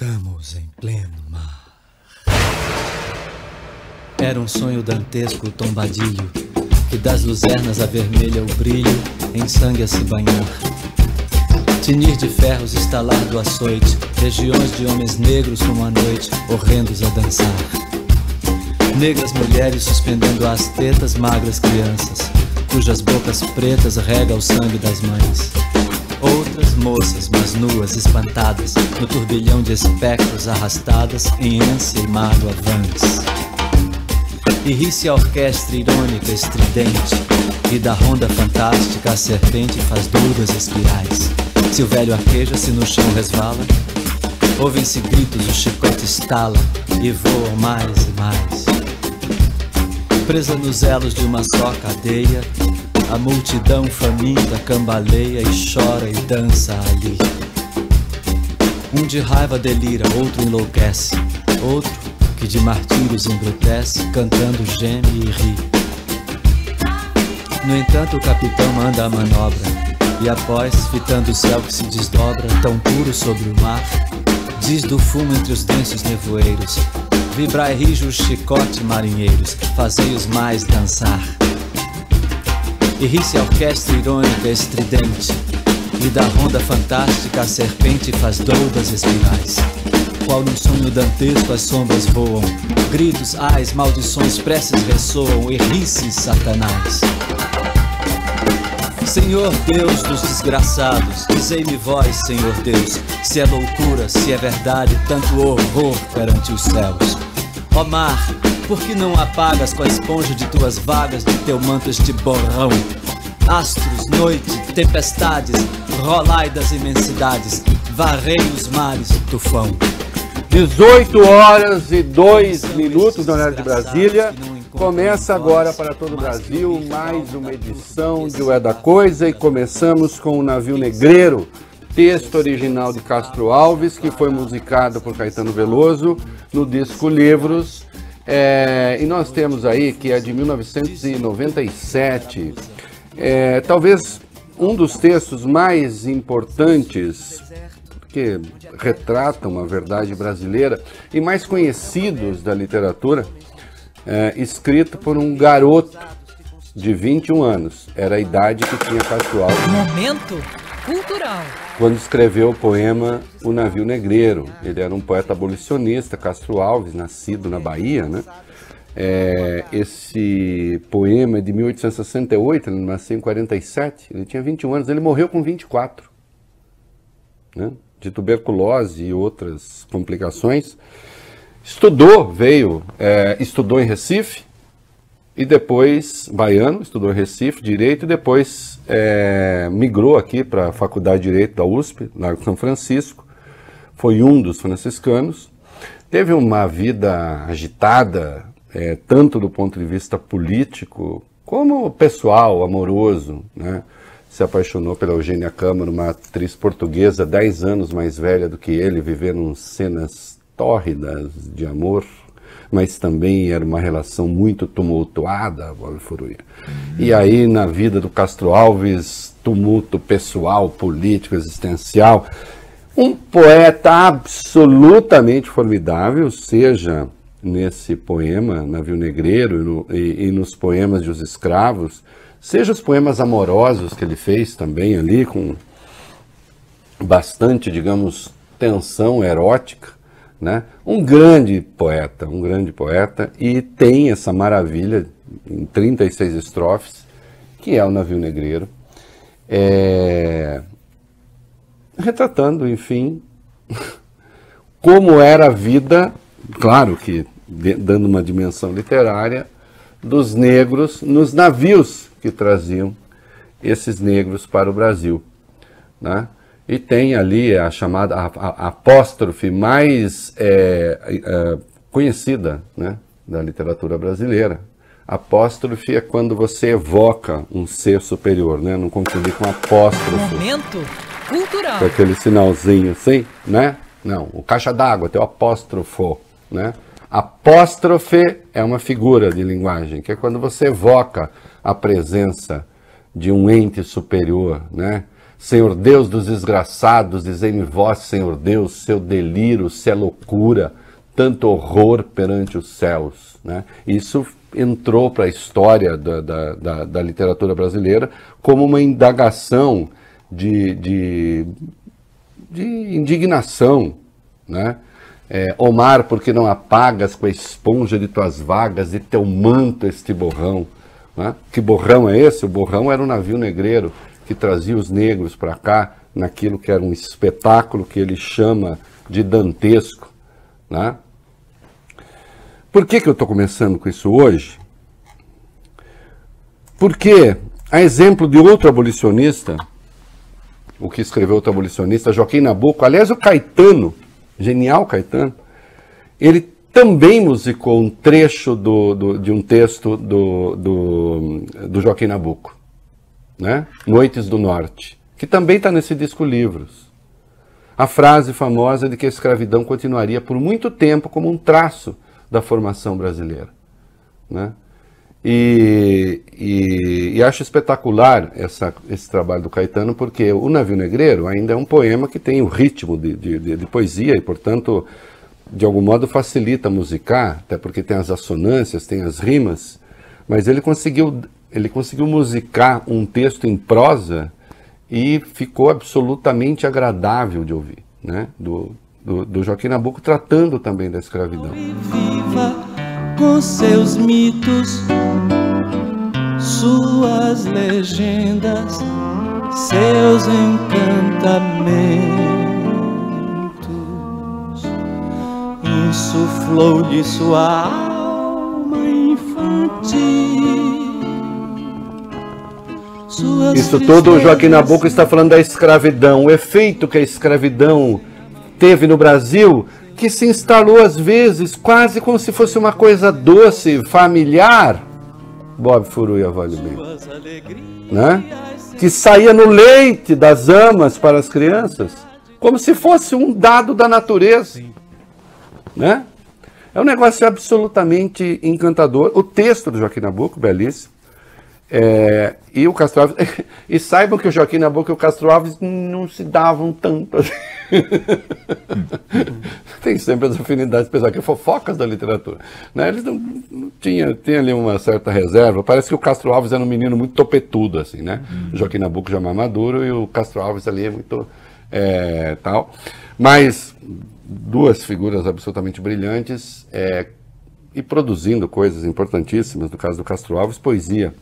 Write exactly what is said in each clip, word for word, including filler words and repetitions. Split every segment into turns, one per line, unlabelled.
Estamos em pleno mar. Era um sonho dantesco o tombadilho, que das luzernas avermelha o brilho, em sangue a se banhar. Tinir de ferros, estalar do açoite, legiões de homens negros como a noite, horrendos a dançar. Negras mulheres suspendendo as tetas, magras crianças, cujas bocas pretas rega o sangue das mães. Outras moças, mas nuas, espantadas, no turbilhão de espectros arrastadas, em ânsia e mágoa vãs. E ri-se a orquestra irônica, estridente, e da ronda fantástica a serpente faz duras espirais. Se o velho arqueja, se no chão resvala, ouvem-se gritos, o chicote estala, e voam mais e mais. Presa nos elos de uma só cadeia, a multidão faminta cambaleia e chora e dança ali. Um de raiva delira, outro enlouquece, outro que de martírios embrutece, cantando geme e ri. No entanto o capitão manda a manobra, e após, fitando o céu que se desdobra, tão puro sobre o mar, diz do fumo entre os densos nevoeiros: vibrai rijo o chicote, marinheiros, fazei-os mais dançar. E ri-se a orquestra irônica estridente, e da ronda fantástica a serpente faz doudas espirais. Qual num sonho dantesco as sombras voam, gritos, ais, maldições, preces ressoam, e ri-se Satanás. Senhor Deus dos desgraçados, dizei-me vós, Senhor Deus, se é loucura, se é verdade, tanto horror perante os céus. Ó mar, por que não apagas com a esponja de tuas vagas, de teu manto este borrão? Astros, noite, tempestades, rolai das imensidades, varrei os mares, tufão.
dezoito horas e dois minutos no horário de Brasília. Começa agora para todo o Brasil mais uma edição de O É da Coisa, e começamos com o Navio Negreiro, texto original de Castro Alves, que foi musicado por Caetano Veloso no disco Livros. É, e nós temos aí que é de mil novecentos e noventa e sete, é, talvez um dos textos mais importantes que retratam a verdade brasileira e mais conhecidos da literatura, é, escrito por um garoto de vinte e um anos. Era a idade que tinha Castro Alves.
Momento cultural.
Quando escreveu o poema O Navio Negreiro. Ele era um poeta abolicionista, Castro Alves, nascido na Bahia, né? É, esse poema é de mil oitocentos e sessenta e oito, ele nasceu em quarenta e sete, ele tinha vinte e um anos, ele morreu com vinte e quatro, né? De tuberculose e outras complicações. Estudou, veio, é, estudou em Recife, e depois, baiano, estudou em Recife, Direito, e depois é, migrou aqui para a Faculdade de Direito da U S P, Largo São Francisco, foi um dos franciscanos, teve uma vida agitada, é, tanto do ponto de vista político, como pessoal, amoroso, né? Se apaixonou pela Eugênia Câmara, uma atriz portuguesa, dez anos mais velha do que ele, viveram cenas tórridas de amor, mas também era uma relação muito tumultuada. E aí, na vida do Castro Alves, tumulto pessoal, político, existencial. Um poeta absolutamente formidável, seja nesse poema, Navio Negreiro, e, no, e, e nos poemas de Os Escravos, seja os poemas amorosos que ele fez também ali, com bastante, digamos, tensão erótica, né? Um grande poeta, um grande poeta, e tem essa maravilha em trinta e seis estrofes, que é o Navio Negreiro, é... retratando, enfim, como era a vida, claro que dando uma dimensão literária, dos negros nos navios que traziam esses negros para o Brasil, né? E tem ali a chamada a, a, a apóstrofe mais é, é, conhecida, né, da literatura brasileira. Apóstrofe é quando você evoca um ser superior, né? Não confundir com apóstrofe.
Momento cultural.
Com aquele sinalzinho assim, né? Não, o caixa d'água tem o apóstrofo, né? Apóstrofe é uma figura de linguagem, que é quando você evoca a presença de um ente superior, né? Senhor Deus dos desgraçados, dizei-me vós, Senhor Deus, seu delírio, se é loucura, tanto horror perante os céus. Né? Isso entrou para a história da, da, da, da literatura brasileira como uma indagação de, de, de indignação. Né? É, Omar, por que não apagas com a esponja de tuas vagas e teu manto este borrão? Né? Que borrão é esse? O borrão era um navio negreiro que trazia os negros para cá, naquilo que era um espetáculo que ele chama de dantesco. Né? Por que que eu estou começando com isso hoje? Porque, a exemplo de outro abolicionista, o que escreveu outro abolicionista, Joaquim Nabuco, aliás, o Caetano, genial Caetano, ele também musicou um trecho do, do, de um texto do, do, do Joaquim Nabuco, né? Noites do Norte, que também está nesse disco Livros. A frase famosa de que a escravidão continuaria por muito tempo como um traço da formação brasileira. Né? E, e, e acho espetacular essa, esse trabalho do Caetano, porque o Navio Negreiro ainda é um poema que tem o ritmo de, de, de, de poesia e, portanto, de algum modo facilita musicar, até porque tem as assonâncias, tem as rimas, mas ele conseguiu, ele conseguiu musicar um texto em prosa e ficou absolutamente agradável de ouvir, né? do, do, do Joaquim Nabuco, tratando também da escravidão.
Viva com seus mitos, suas legendas, seus encantamentos, insuflou-lhe sua alma infantil. Suas
Isso tudo o Joaquim Nabuco está falando da escravidão, o efeito que a escravidão teve no Brasil, que se instalou às vezes quase como se fosse uma coisa doce, familiar, Bob Furuia vale bem, né? Que saía no leite das amas para as crianças, como se fosse um dado da natureza, né? É um negócio absolutamente encantador. O texto do Joaquim Nabuco, belíssimo. É, e o Castro Alves, e saibam que o Joaquim Nabuco e o Castro Alves não se davam tanto assim. Tem sempre as afinidades pessoais, que fofocas da literatura, né? Eles não, não tinham, tinha ali uma certa reserva. Parece que o Castro Alves era um menino muito topetudo, assim, né? Uhum. O Joaquim Nabuco já mais maduro e o Castro Alves ali é muito é, tal. Mas duas figuras absolutamente brilhantes é, e produzindo coisas importantíssimas. No caso do Castro Alves, poesia.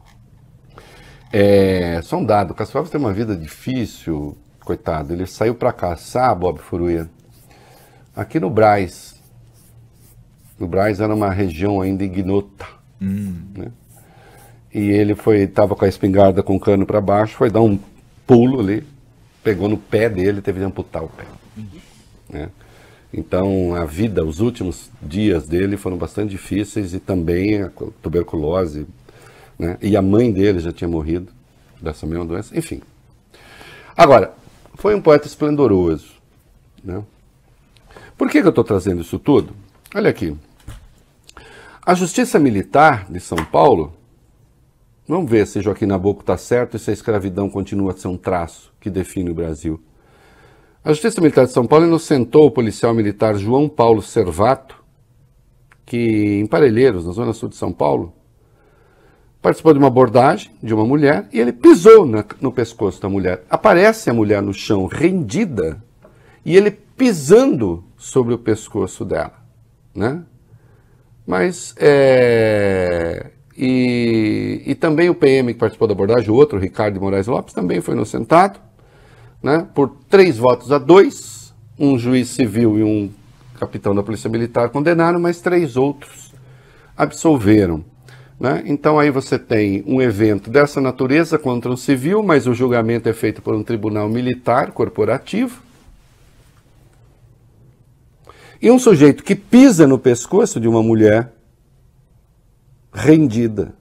É, só um dado, o Castro Alves tem uma vida difícil, coitado. Ele saiu para caçar, Bob Furuia, aqui no Brás. O Brás era uma região ainda ignota. Hum. Né? E ele foi, estava com a espingarda com o cano para baixo, foi dar um pulo ali, pegou no pé dele, teve de amputar o pé. Hum. Né? Então a vida, os últimos dias dele foram bastante difíceis, e também a tuberculose. Né? E a mãe dele já tinha morrido dessa mesma doença, enfim. Agora, foi um poeta esplendoroso. Né? Por que que eu estou trazendo isso tudo? Olha aqui. A Justiça Militar de São Paulo, vamos ver se Joaquim Nabuco está certo e se a escravidão continua a ser um traço que define o Brasil. A Justiça Militar de São Paulo inocentou o policial militar João Paulo Servato, que em Parelheiros, na zona sul de São Paulo, participou de uma abordagem de uma mulher e ele pisou na, no pescoço da mulher. Aparece a mulher no chão rendida e ele pisando sobre o pescoço dela, né? Mas, é... e, e também o P M que participou da abordagem, o outro, Ricardo de Moraes Lopes, também foi inocentado, né? Por três votos a dois, um juiz civil e um capitão da Polícia Militar condenaram, mas três outros absolveram. Né? Então aí você tem um evento dessa natureza contra um civil, mas o julgamento é feito por um tribunal militar corporativo. E um sujeito que pisa no pescoço de uma mulher rendida.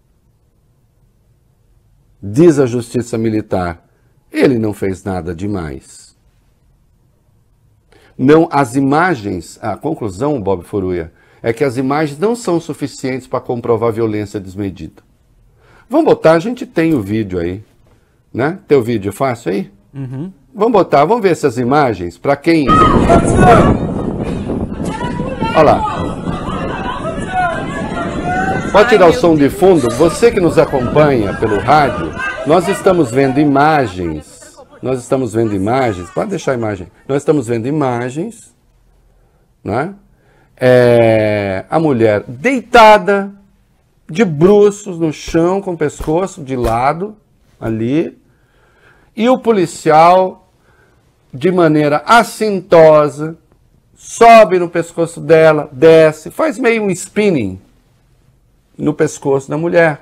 Diz a Justiça Militar, ele não fez nada demais. Não, as imagens, a conclusão, Bob Furuia, é que as imagens não são suficientes para comprovar violência desmedida. Vamos botar, a gente tem o vídeo aí, Né? Teu vídeo fácil aí?
Uhum.
Vamos botar, vamos ver essas imagens, para quem... Olha lá. Pode tirar o som de fundo? Você que nos acompanha pelo rádio, nós estamos vendo imagens, nós estamos vendo imagens, pode deixar a imagem, nós estamos vendo imagens, né? É, a mulher deitada, de bruços no chão, com o pescoço de lado, ali, e o policial, de maneira assintosa, sobe no pescoço dela, desce, faz meio um spinning no pescoço da mulher.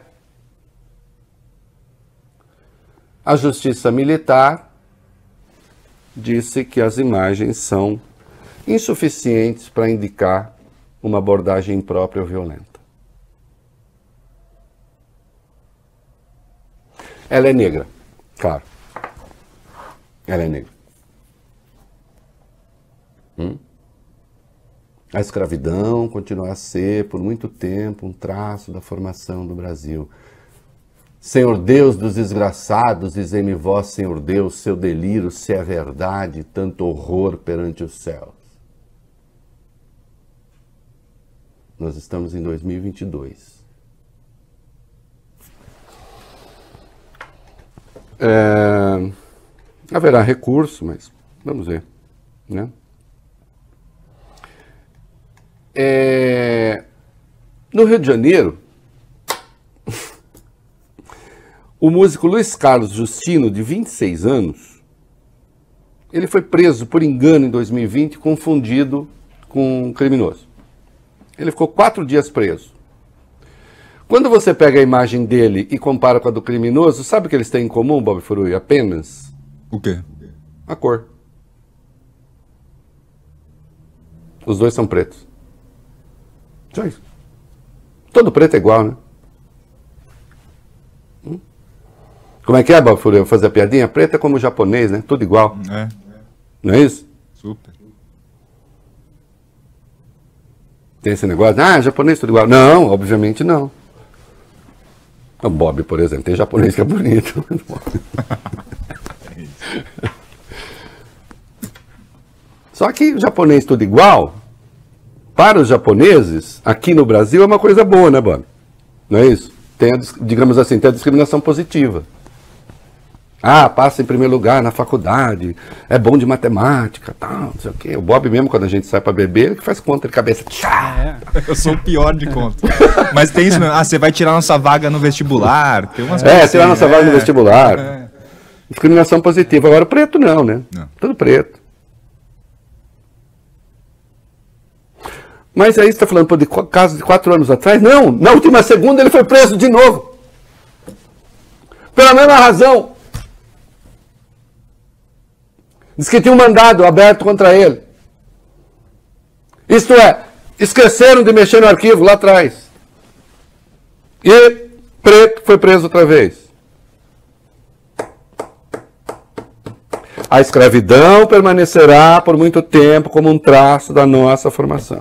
A justiça militar disse que as imagens são insuficientes para indicar uma abordagem imprópria ou violenta. Ela é negra, claro. Ela é negra. Hum? A escravidão continua a ser, por muito tempo, um traço da formação do Brasil. Senhor Deus dos desgraçados, dizei-me vós, Senhor Deus, seu delírio, se é verdade, tanto horror perante os céus. Nós estamos em dois mil e vinte e dois. É, haverá recurso, mas vamos ver, né? É, no Rio de Janeiro, o músico Luiz Carlos Justino, de vinte e seis anos, ele foi preso por engano em dois mil e vinte, confundido com um criminoso. Ele ficou quatro dias preso. Quando você pega a imagem dele e compara com a do criminoso, sabe o que eles têm em comum, Bob Furui? Apenas?
O quê?
A cor. Os dois são pretos. Só isso. Todo preto é igual, né? Hum? Como é que é, Bob Furui? Eu vou fazer a piadinha? Preto é como o japonês, né? Tudo igual.
É.
Não é isso?
Super.
Tem esse negócio, ah, japonês tudo igual. Não, obviamente não. O Bob, por exemplo, tem japonês que é bonito. Só que o japonês tudo igual, para os japoneses, aqui no Brasil, é uma coisa boa, né, Bob? Não é isso? Tem, a, digamos assim, tem a discriminação positiva. Ah, passa em primeiro lugar na faculdade, é bom de matemática, tal, não sei o quê. O Bob mesmo, quando a gente sai pra beber, ele que faz conta de cabeça.
É, eu sou o pior de conta. Mas tem isso mesmo. Ah, você vai tirar nossa vaga no vestibular. Tem umas
é,
assim,
tirar nossa
é,
vaga no vestibular.
É.
Discriminação positiva. Agora, preto não, né?
Não.
Tudo preto. Mas aí você está falando, pô, de caso de quatro anos atrás? Não, na última segunda ele foi preso de novo. Pela mesma razão. Diz que tinha um mandado aberto contra ele. Isto é, esqueceram de mexer no arquivo lá atrás. E preto foi preso outra vez. A escravidão permanecerá por muito tempo como um traço da nossa formação.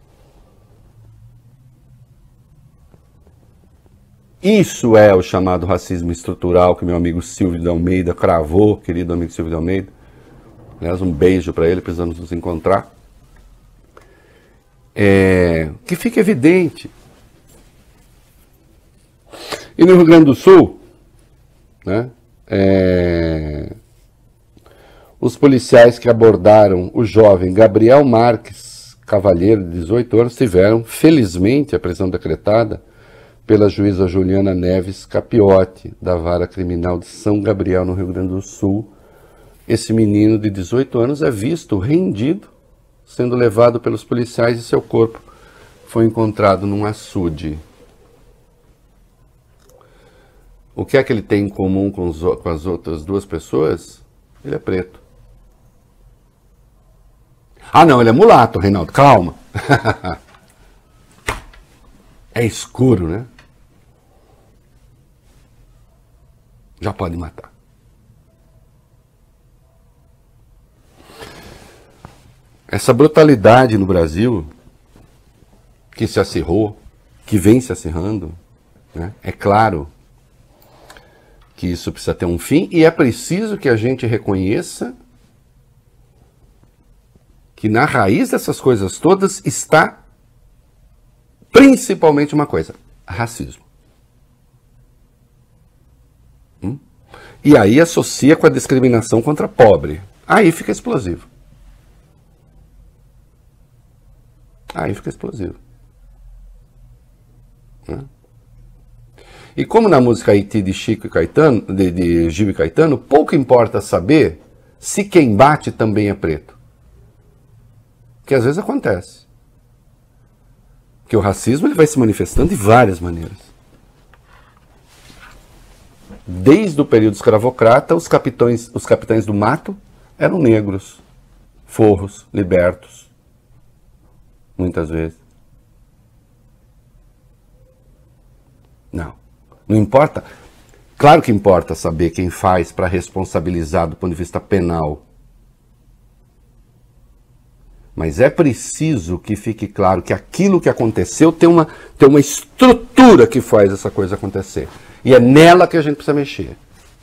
Isso é o chamado racismo estrutural que meu amigo Silvio de Almeida cravou, querido amigo Silvio de Almeida. Aliás, um beijo para ele, precisamos nos encontrar. É, que fica evidente. E no Rio Grande do Sul, né, é, os policiais que abordaram o jovem Gabriel Marques Cavalheiro, de dezoito anos, tiveram, felizmente, a prisão decretada pela juíza Juliana Neves Capiotti, da Vara Criminal de São Gabriel, no Rio Grande do Sul. Esse menino de dezoito anos é visto rendido, sendo levado pelos policiais, e seu corpo foi encontrado num açude. O que é que ele tem em comum com, os, com as outras duas pessoas? Ele é preto. Ah, não, ele é mulato, Reinaldo, calma. É escuro, né? Já pode matar. Essa brutalidade no Brasil, que se acirrou, que vem se acirrando, né? É claro que isso precisa ter um fim, e é preciso que a gente reconheça que na raiz dessas coisas todas está principalmente uma coisa: racismo. Hum? E aí associa com a discriminação contra pobre. Aí fica explosivo. Aí fica explosivo. Né? E como na música Haiti de Chico e Caetano, de, de Gil e Caetano, pouco importa saber se quem bate também é preto. Que às vezes acontece. Que o racismo ele vai se manifestando de várias maneiras. Desde o período escravocrata, os capitães, os capitães do mato eram negros, forros, libertos, muitas vezes. Não. Não importa. Claro que importa saber quem faz para responsabilizar do ponto de vista penal. Mas é preciso que fique claro que aquilo que aconteceu tem uma, tem uma estrutura que faz essa coisa acontecer. E é nela que a gente precisa mexer.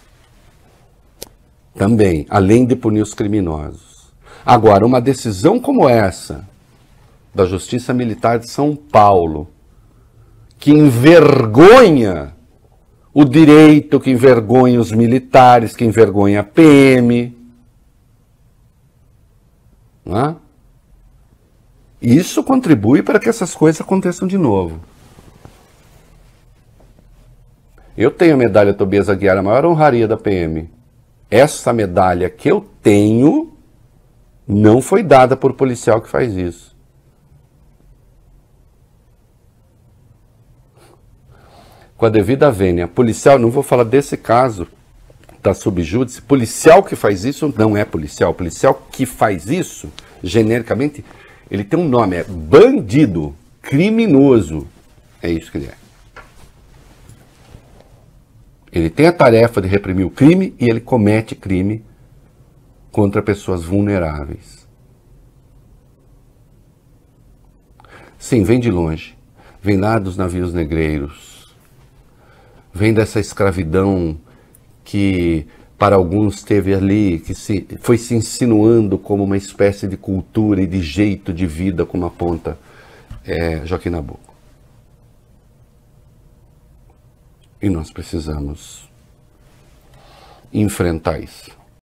Também, além de punir os criminosos. Agora, uma decisão como essa, da Justiça Militar de São Paulo, que envergonha o direito, que envergonha os militares, que envergonha a P M. Não é? Isso contribui para que essas coisas aconteçam de novo. Eu tenho a medalha Tobias Aguiar, a maior honraria da P M. Essa medalha que eu tenho não foi dada por policial que faz isso. Com a devida vênia, policial, não vou falar desse caso, da subjúdice, policial que faz isso não é policial. Policial que faz isso, genericamente, ele tem um nome, é bandido, criminoso. É isso que ele é. Ele tem a tarefa de reprimir o crime e ele comete crime contra pessoas vulneráveis. Sim, vem de longe. Vem lá dos navios negreiros. Vem dessa escravidão que para alguns teve ali, que se, foi se insinuando como uma espécie de cultura e de jeito de vida, como aponta é, Joaquim Nabuco. E nós precisamos enfrentar isso.